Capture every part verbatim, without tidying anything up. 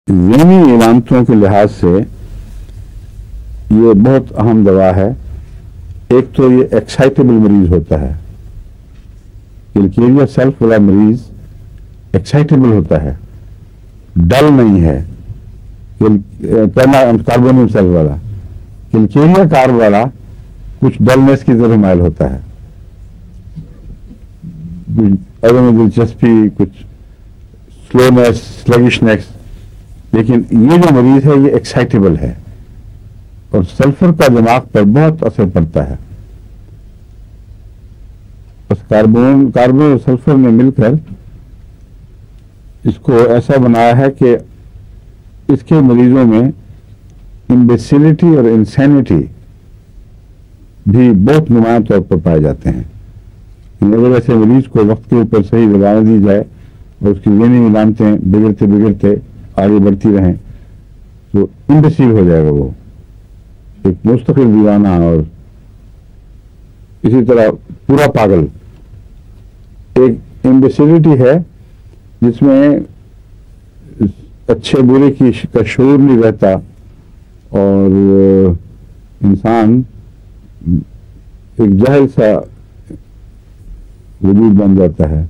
ज़हनी इलामतों के लिहाज से ये बहुत अहम दवा है। एक तो ये एक्साइटेबल मरीज होता है। किलकेरिया सेल्फ वाला मरीज एक्साइटेबल होता है, डल नहीं है। कार्बोनियम सेल्फ वाला, किलकेरिया कार्ब वाला कुछ डलनेस की तरफ माइल होता है, अगर में दिलचस्पी, कुछ स्लोनेस, स्लगिशनेस। लेकिन ये जो मरीज है ये एक्साइटेबल है और सल्फर का दिमाग पर बहुत असर पड़ता है। बस कार्बन कार्बन और सल्फर ने मिलकर इसको ऐसा बनाया है कि इसके मरीजों में इम्बेसिलिटी और इंसैनिटी भी बहुत नुमायां तौर पर पाए जाते हैं। अगर ऐसे मरीज को वक्त के ऊपर सही दवाएं दी जाए और उसकी ज़हनी इलामतें बिगड़ते बिगड़ते आगे बढ़ती रहें तो इम्बेसिल हो जाएगा वो, एक मुस्तकिल दीवाना और इसी तरह पूरा पागल। एक इम्बेसिलिटी है जिसमें अच्छे बुरे की का शऊर नहीं रहता और इंसान एक जाहिल सा वजूद बन जाता है,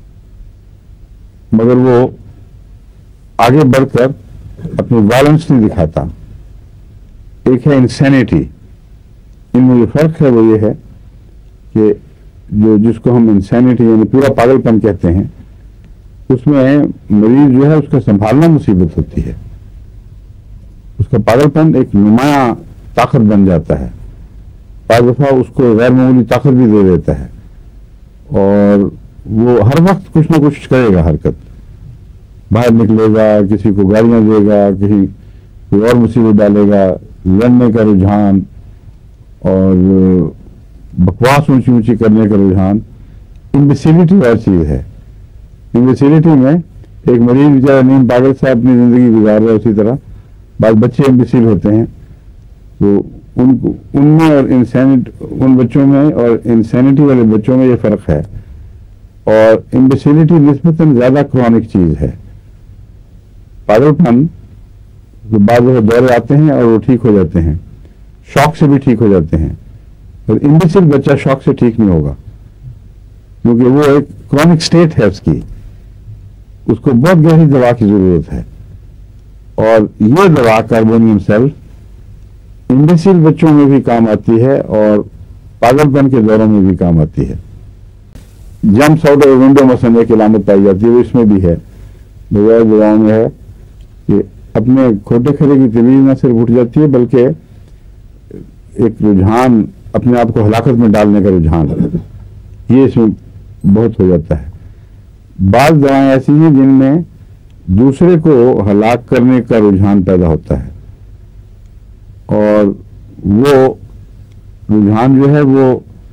मगर वो आगे बढ़कर अपनी वायलेंस नहीं दिखाता। एक है इंसैनिटी। इनमें जो फर्क है वो ये है कि जो जिसको हम इंसैनिटी यानी पूरा पागलपन कहते हैं, उसमें मरीज जो है उसका संभालना मुसीबत होती है। उसका पागलपन एक नुमाया ताकत बन जाता है, बाज़ दफ़ा उसको गैर मामूली ताकत भी दे देता है और वो हर वक्त कुछ ना कुछ करेगा, हरकत, बाहर निकलेगा, किसी को गालियां देगा, किसी कोई और मुसीबत डालेगा, लड़ने का रुझान और बकवास ऊंची ऊंची करने का रुझान। इम्बेसिलिटी और चीज़ है। इम्बेसिलिटी में एक मरीज बेचारा नीम पागल सा अपनी ज़िंदगी गुजार रहा है, उसी तरह बाद बच्चे इम्बेसिल होते हैं। तो उनको उनमें और इंसैनिट उन बच्चों में और इंसैनिटी वाले बच्चों में ये फ़र्क है। और इम्बेसिलिटी निस्बतन ज़्यादा क्रॉनिक चीज़ है। पागलपन जो बाद में दौरे आते हैं और वो ठीक हो जाते हैं, शौक से भी ठीक हो जाते हैं, और इम्बेसिल बच्चा शौक से ठीक नहीं होगा क्योंकि वो एक क्रॉनिक स्टेट है उसकी, उसको बहुत गहरी दवा की जरूरत है। और ये दवा कार्बोनियम सेल्फ इम्बेसिल बच्चों में भी काम आती है और पागलपन के दौरों में भी काम आती है। जम्प्स आउट ऑफ विंडो मसले की अलामत पाई जाती है, वो इसमें भी है। बगैर दवाओं में है कि अपने खोटे खरे की तमीज न सिर्फ उठ जाती है बल्कि एक रुझान, अपने आप को हलाकत में डालने का रुझान, ये इसमें बहुत हो जाता है। बाज़ दवाएं ऐसी हैं जिनमें दूसरे को हलाक करने का रुझान पैदा होता है और वो रुझान जो है वो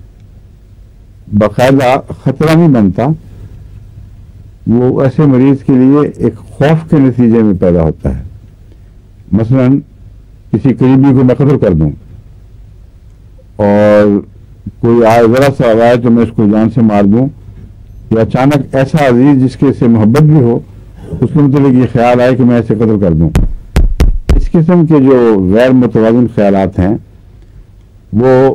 बाकायदा खतरा नहीं बनता, वो ऐसे मरीज के लिए एक खौफ के नतीजे में पैदा होता है। मसलन किसी करीबी को मैं कत्ल कर दूं और कोई आए, जरा सा आए तो मैं उसको जान से मार दूं, या अचानक ऐसा अजीज जिसके से मोहब्बत भी हो उसके मतलब ये ख्याल आए कि मैं ऐसे कत्ल कर दूं। इस किस्म के जो गैर मुतवाज़िन ख्यालात हैं वो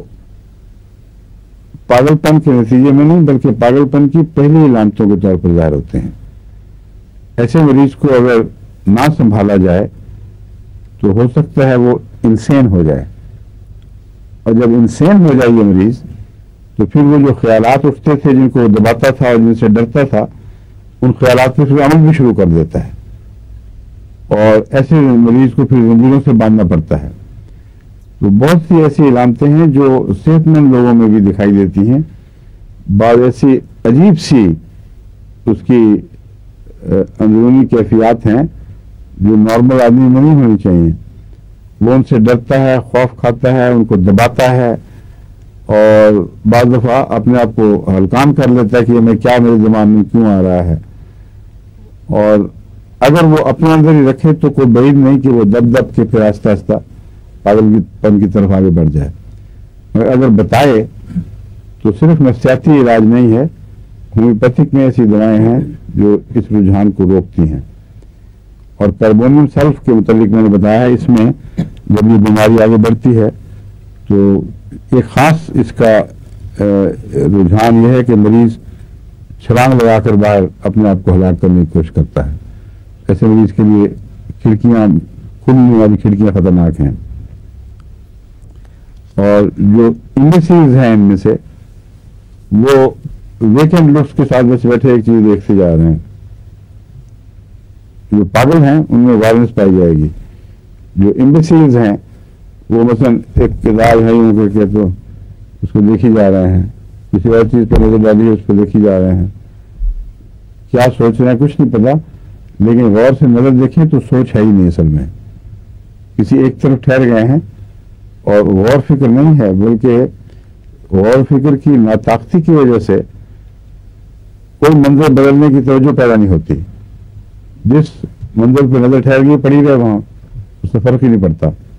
पागलपन के नतीजे में नहीं बल्कि पागलपन की पहली इलामतों के तौर पर ज़ाहिर होते हैं। ऐसे मरीज को अगर ना संभाला जाए तो हो सकता है वो इंसेन हो जाए, और जब इंसेन हो जाए ये मरीज तो फिर वो जो ख्यालात उठते थे जिनको वो दबाता था और जिनसे डरता था, उन ख्यालात पर फिर अमल भी शुरू कर देता है और ऐसे मरीज को फिर जंजीरों से बांधना पड़ता है। तो बहुत सी ऐसी इलामतें हैं जो सेहतमंद लोगों में भी दिखाई देती हैं। बाद ऐसी अजीब सी उसकी अंदरूनी कैफियत हैं जो नॉर्मल आदमी में नहीं होनी चाहिए। वो उनसे डरता है, खौफ खाता है, उनको दबाता है और बाद दफ़ा अपने आप को हल्कान कर लेता है कि मैं क्या, मेरे दिमाग में क्यों आ रहा है। और अगर वो अपने अंदर ही रखे तो कोई बैद नहीं कि वो दब दब के फिर आस्ता आस्ता पागलपन की तरफ आगे बढ़ जाए। मगर अगर बताए तो सिर्फ नफ्सियाती इलाज नहीं है, होम्योपैथिक में ऐसी दवाएं हैं जो इस रुझान को रोकती हैं। और कार्बोनियम सल्फ के मुतालिक मैंने बताया है, इसमें जब ये बीमारी आगे बढ़ती है तो एक खास इसका रुझान यह है कि मरीज छलांग लगाकर बाहर अपने आप को हलाक करने की कोशिश करता है। ऐसे मरीज के लिए खिड़कियां खुलने वाली खिड़कियां खतरनाक हैं। और जो इम्बेसिल्स हैं इनमें से वो वेकेंड लुक्स के साथ बस बैठे एक चीज देखते जा रहे हैं। जो पागल हैं उनमें वायलेंस पाई जाएगी। जो इम्बेसिल्स हैं वो मसलन एक किताब है यूं करके तो उसको देखे जा रहे हैं, किसी और चीज पर नजर डाली है उस पर देखे जा रहे हैं, क्या सोच रहे हैं कुछ नहीं पता, लेकिन गौर से नजर देखें तो सोच है ही नहीं। असल में किसी एक तरफ ठहर गए हैं और गौर फिक्र नहीं है, बल्कि गौर फिक्र की नाताकती की वजह से कोई मंजर बदलने की तवज्जो पैदा नहीं होती। जिस मंजिल पर नजर ठहर गई पड़ी रहे वहां, उससे फर्क ही नहीं पड़ता।